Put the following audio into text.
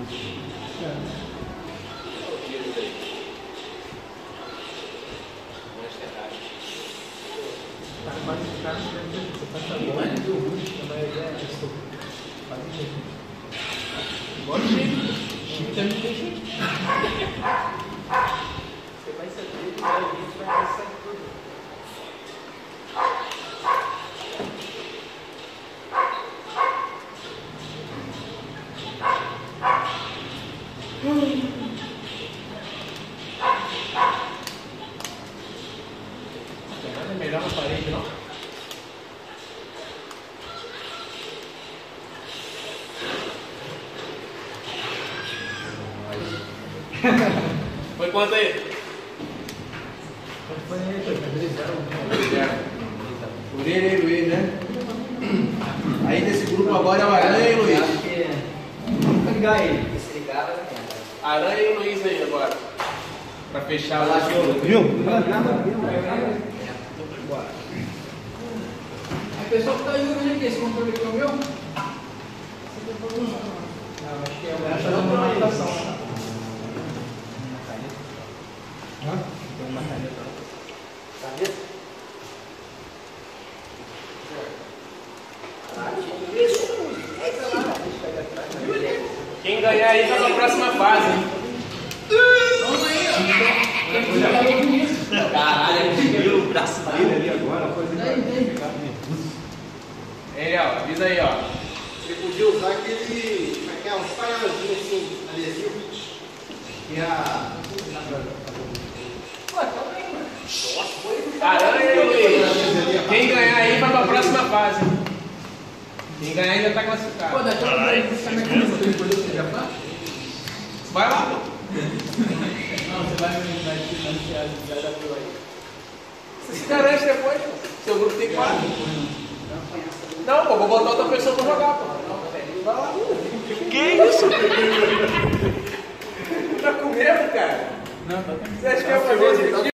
Bora, gente. Tem muita gente. Você vai saber que vai vir, vai passar tudo. Não é melhor na parede, não? Foi quanto aí? Foi 3-0. Por ele e Luiz, né? Aí desse grupo agora é o Aranha e o Luiz. Vamos ligar ele. Se ligar, vai ganhar. Aranha e o Luiz aí agora. Pra fechar Lá, viu? A pessoa que tá aí, né? Que esse controle aqui é o meu? Não, acho que é uma meditação. Tem uma caneta. Caneta? Quem ganhar aí vai pra próxima fase. Vamos aí, ó. Caralho, viu o braço dele ali agora. Ele, ó, diz aí, ó. Você podia usar aquele. Uns paiolzinhos assim, adesivo. Que a. Pô, tá bem, mano. Aranha e o Luiz. Quem ganhar aí vai pra próxima fase. Quem ganhar aí já tá Pô, classificado. daqui a pouco você minha camisa depois você já faz? Vai lá, pô. Não, você vai dar pro aí. Você se garante depois, pô. Seu grupo tem 4. Não, pô, vou botar outra pessoa pra jogar, pô. Vai lá. Que isso? Tá com medo, cara? Não, tá. Você acha que eu ia fazer isso?